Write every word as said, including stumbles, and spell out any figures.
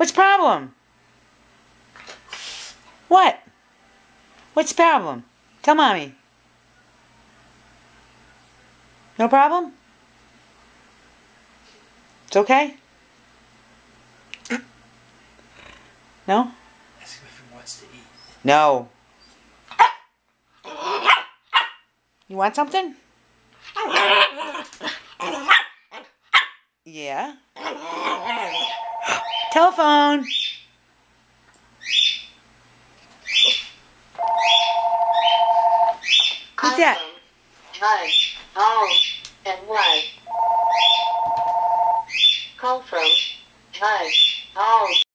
What's the problem? What? What's the problem? Tell Mommy. No problem? It's okay? No? Ask him if he wants to eat. No. You want something? Yeah. Telephone. Who's that? Hi. Home. And what? Call from. Hi. Home.